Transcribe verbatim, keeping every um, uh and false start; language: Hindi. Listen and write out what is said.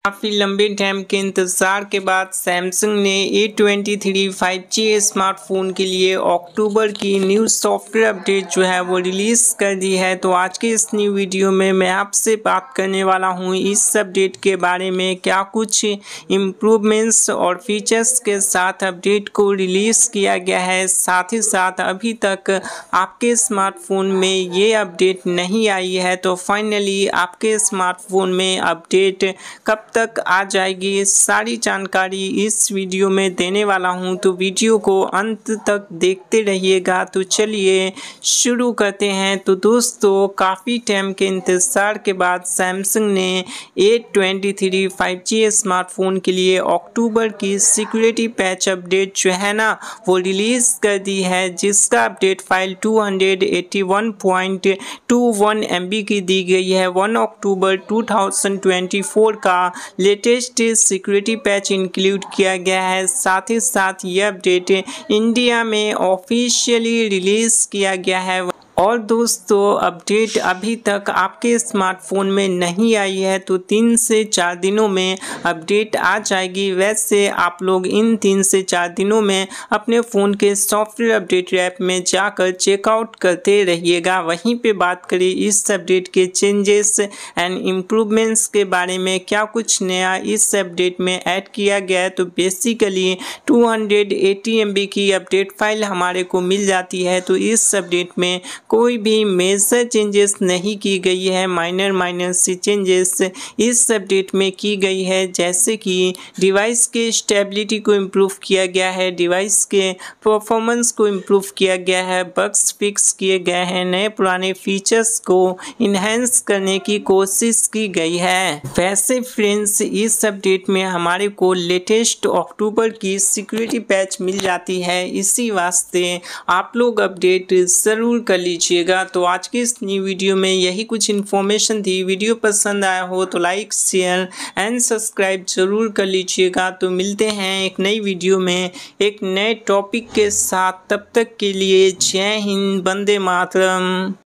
काफ़ी लंबे टाइम के इंतज़ार के बाद सैमसंग ने A twenty three five G smartphone के लिए अक्टूबर की न्यू सॉफ्टवेयर अपडेट जो है वो रिलीज़ कर दी है। तो आज के इस न्यू वीडियो में मैं आपसे बात करने वाला हूँ इस अपडेट के बारे में, क्या कुछ इम्प्रूवमेंट्स और फीचर्स के साथ अपडेट को रिलीज़ किया गया है। साथ ही साथ अभी तक आपके स्मार्टफोन में ये अपडेट नहीं आई है, तो फाइनली आपके स्मार्टफोन में अपडेट कब तक आ जाएगी, सारी जानकारी इस वीडियो में देने वाला हूं। तो वीडियो को अंत तक देखते रहिएगा। तो चलिए शुरू करते हैं। तो दोस्तों, काफ़ी टाइम के इंतज़ार के बाद सैमसंग ने A twenty three five G smartphone के लिए अक्टूबर की सिक्योरिटी पैच अपडेट जो है ना वो रिलीज़ कर दी है, जिसका update file two eighty one point two one M B की दी गई है। One October two thousand twenty four का लेटेस्ट सिक्योरिटी पैच इंक्लूड किया गया है। साथ ही साथ ये अपडेट इंडिया में ऑफिशियली रिलीज़ किया गया है। और दोस्तों, अपडेट अभी तक आपके स्मार्टफोन में नहीं आई है, तो तीन से चार दिनों में अपडेट आ जाएगी। वैसे आप लोग इन तीन से चार दिनों में अपने फ़ोन के सॉफ्टवेयर अपडेट ऐप में जाकर चेकआउट करते रहिएगा। वहीं पे बात करें इस अपडेट के चेंजेस एंड इम्प्रूवमेंट्स के बारे में, क्या कुछ नया इस अपडेट में ऐड किया गया है। तो basically two eighty M B की अपडेट फाइल हमारे को मिल जाती है। तो इस अपडेट में कोई भी मेजर चेंजेस नहीं की गई है, माइनर माइनर सी चेंजेस इस अपडेट में की गई है, जैसे कि डिवाइस के स्टेबिलिटी को इम्प्रूव किया गया है, डिवाइस के परफॉर्मेंस को इम्प्रूव किया गया है, बग्स फिक्स किए गए हैं, नए पुराने फीचर्स को इन्हेंस करने की कोशिश की गई है। वैसे फ्रेंड्स, इस अपडेट में हमारे को लेटेस्ट अक्टूबर की सिक्योरिटी पैच मिल जाती है, इसी वास्ते आप लोग अपडेट ज़रूर कर लीजिएगा। तो आज की इस न्यू वीडियो में यही कुछ इन्फॉर्मेशन थी। वीडियो पसंद आया हो तो लाइक शेयर एंड सब्सक्राइब जरूर कर लीजिएगा। तो मिलते हैं एक नई वीडियो में एक नए टॉपिक के साथ। तब तक के लिए जय हिंद, वंदे मातरम।